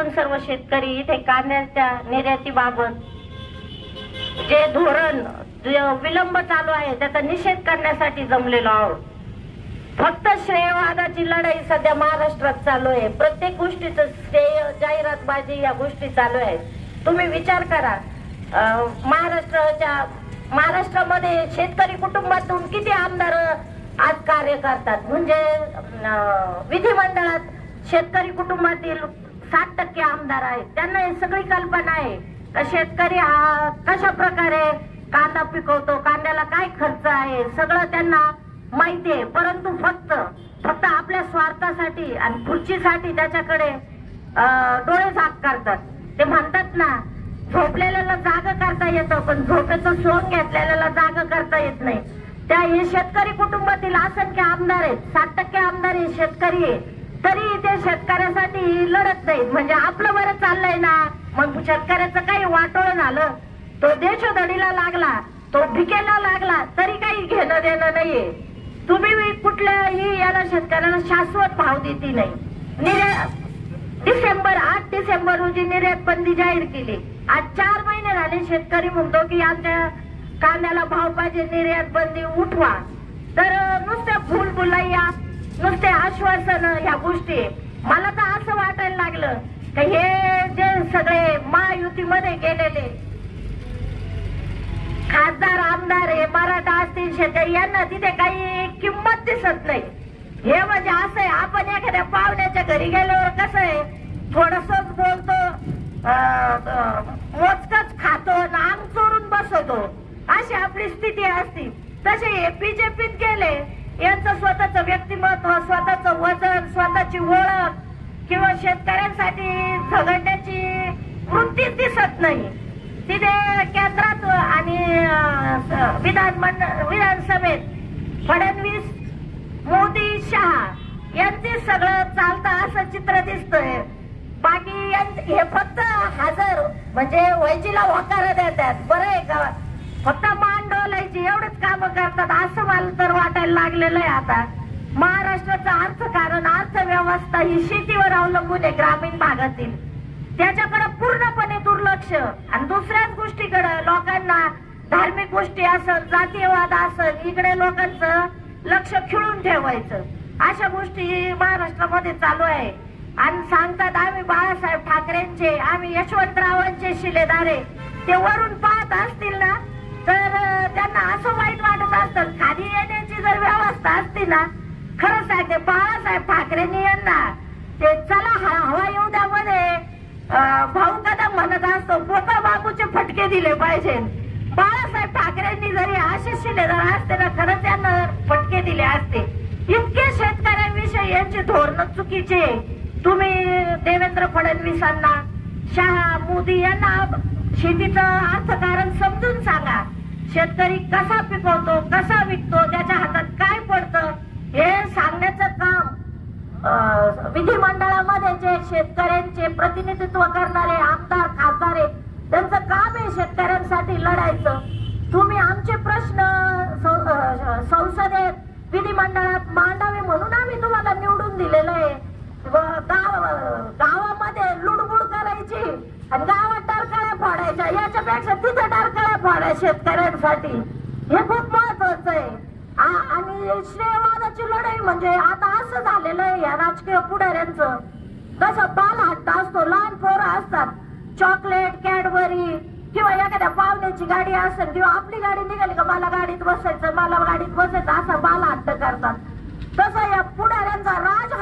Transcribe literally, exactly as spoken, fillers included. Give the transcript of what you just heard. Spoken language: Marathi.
आपण सर्व शेतकरी इथे कांद्याच्या निर्यातीबाबत जे धोरण विलंब चालू आहे त्याचा निषेध करण्यासाठी जमलेलो आहोत. फक्त श्रेयवादाची लढाई सध्या महाराष्ट्रात चालू आहे. प्रत्येक गोष्टीचं श्रेय जाहिरातबाजी या गोष्टी चालू आहेत. तुम्ही विचार करा, महाराष्ट्राच्या महाराष्ट्रामध्ये शेतकरी कुटुंबातून किती आमदार आज कार्य करतात. म्हणजे विधिमंडळात शेतकरी कुटुंबातील साठ टक्के आमदार आहेत. त्यांना हे सगळी कल्पना आहे का शेतकरी हा कशा प्रकारे कांदा पिकवतो, कांद्याला काय खर्च आहे, सगळं त्यांना माहिती आहे. परंतु फक्त फक्त आपल्या स्वार्थासाठी आणि खुर्चीसाठी त्याच्याकडे डोळे झाक करतात. ते म्हणतात ना, झोपलेल्याला जाग करता येतं पण झोपेचं सोंग घेतलेल्याला जाग करता येत नाही. त्या हे शेतकरी कुटुंबातील असंख्य आमदार आहेत. साठ टक्के आमदार हे शेतकरी आहे, तरी ते शेतकऱ्यासाठी लढत नाहीत. म्हणजे आपलं बरं चाललंय ना, मग शेतकऱ्याचं काही वाटोळ झालं, तो देशोधडीला लागला, तो भिकेला लागला, तरी काही घेणं देणं नाहीये. तुम्ही कुठल्याही याला शेतकऱ्याला शाश्वत भाव देती नाही. निर्यात डिसेंबर आठ डिसेंबर रोजी निर्यात बंदी जाहीर केली. आज चार महिने झाले शेतकरी म्हणतो की आमच्या कांद्याला भाव पाहिजे, निर्यात बंदी उठवा. तर नुसत्या फुलफुलैया, नुसते आश्वासन ह्या गोष्टी. मला तर असं वाटायला लागलं की हे जे सगळे महायुतीमध्ये गेलेले खासदार आमदार हे मराठा असतील शेतकरी यांना तिथे काही किंमत दिसत नाही. हे म्हणजे असं आहे, आपण एखाद्या पाहुण्याच्या घरी गेल्यावर कसं आहे, थोडसच बोलतो, मोजकच खातो, अंग चोरून बसवतो, अशी आपली स्थिती असती. तसे हे बीजेपीत गेले, यांचं स्वतःचं व्यक्तिमत्व, स्वतःचं वजन, स्वतःची ओळख किंवा शेतकऱ्यांसाठी झगडण्याची वृत्तीच दिसत नाही. तिथे केंद्रात आणि विधान मंडळ विधानसभेत फडणवीस, मोदी, शहा यांचे सगळं चालतं असं चित्र दिसतंय. बाकी हे फक्त हजर म्हणजे वैजीला होकार देतात. बरं आहे का, फक्त मान डोलायची एवढंच काम करतात असं मला तर वाटायला लागलेलं आहे. आता महाराष्ट्राचं अर्थकारण, अर्थव्यवस्था ही शेतीवर अवलंबून आहे. ग्रामीण भागातील त्याच्याकडे पूर्णपणे दुर्लक्ष आणि दुसऱ्याच गोष्टीकडे लोकांना धार्मिक गोष्टी असेल, जातीयवाद असेल, इकडे लोकांचं लक्ष खिळून ठेवायचं. अशा गोष्टी महाराष्ट्रामध्ये चालू आहे. आणि सांगतात आम्ही बाळासाहेब ठाकरेंचे, आम्ही यशवंतरावांचे शिलेदारे. ते वरून पाहत असतील ना तर त्यांना असं वाईट वाटत असतं. खाली येण्याची जर व्यवस्था असती ना, खरं सांगते बाळासाहेब ठाकरेंनी यांना ते चला हवा येऊ द्या मध्ये भाऊ कदम म्हणत असतो, पोकळ बाबूचे फटके दिले पाहिजे. बाळासाहेब ठाकरेंनी जरी असे शिलेदार असते ना, खरंच त्यांना फटके दिले असते. इतके शेतकऱ्यांविषयी यांचे धोरण चुकीचे. तुम्ही देवेंद्र फडणवीसांना, शहा, मोदी यांना शेतीचं अर्थकारण समजून सांगा. शेतकरी कसा पिकवतो, कसा विकतो, त्याच्या हातात काय पडतं हे सांगण्याचं काम विधिमंडळामध्ये जे शेतकऱ्यांचे प्रतिनिधित्व करणारे आमदार, खासदार आहेत त्यांचं काम आहे शेतकऱ्यांसाठी लढायचं. तुम्ही आमचे प्रश्न संसदेत, विधिमंडळात मांडावे म्हणून आम्ही तुम्हाला निवडून दिलेलं आहे. गावामध्ये लुडबुड करायची आणि गावात टारकाळ्या फोडायच्या, याच्यापेक्षा तिथं टारकाळ्या फोडाय शेतकऱ्यांसाठी, हे खूप महत्वाचं आहे. आणि श्रेयवादाची लढाई म्हणजे आता असं झालेलं आहे या राजकीय पुढाऱ्यांचं, कसं बाल हट्टा असतो, लहान पोरं असतात, चॉकलेट, कॅडबरी किंवा एखाद्या पाहुण्याची गाडी असेल किंवा आपली गाडी निघाली का मला गाडीत बसायचं, मला गाडीत बसायचं असं बाल हट्ट करतात. तसं या पुढाऱ्यांचा राज